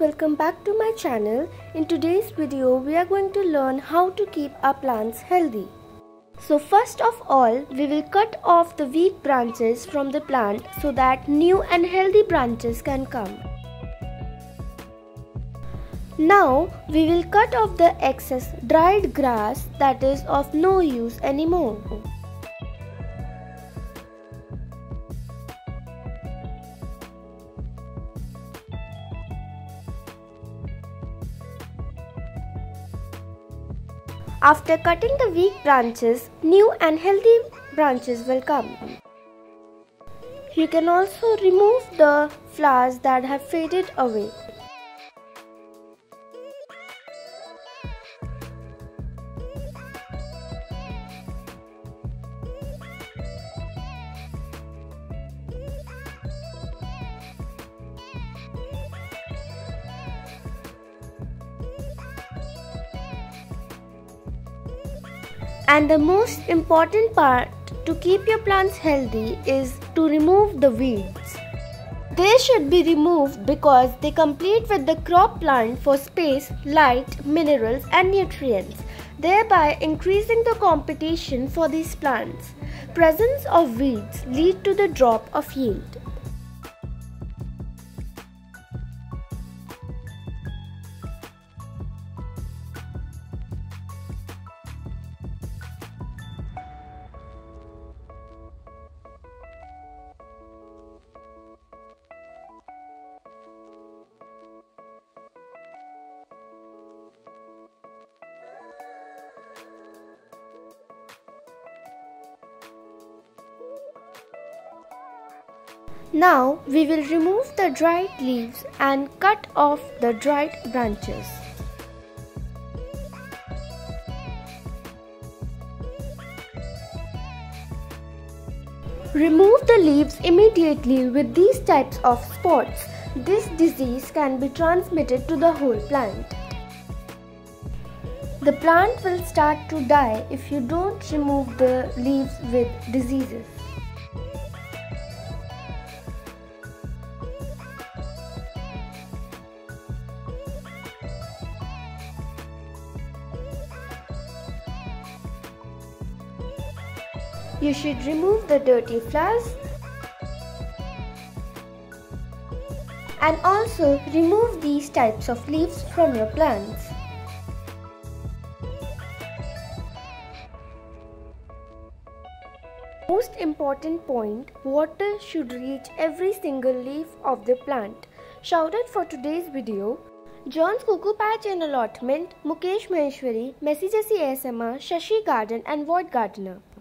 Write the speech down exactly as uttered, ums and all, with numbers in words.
welcome back to my channel. In today's video we are going to learn how to keep our plants healthy. So first of all, we will cut off the weak branches from the plant so that new and healthy branches can come. Now we will cut off the excess dried grass that is of no use anymore. After cutting the weak branches, new and healthy branches will come. You can also remove the flowers that have faded away. And the most important part to keep your plants healthy is to remove the weeds. They should be removed because they compete with the crop plant for space, light, minerals and nutrients, thereby increasing the competition for these plants. Presence of weeds lead to the drop of yield. Now we will remove the dried leaves and cut off the dried branches. Remove the leaves immediately with these types of spots. This disease can be transmitted to the whole plant. The plant will start to die if you don't remove the leaves with diseases. You should remove the dirty flowers and also remove these types of leaves from your plants. Most important point, water should reach every single leaf of the plant. Shout out for today's video: John's Cuckoo Patch and Allotment, Mukesh Maheshwari, Messi Jessie A S M R, Shashi Garden and Void Gardener.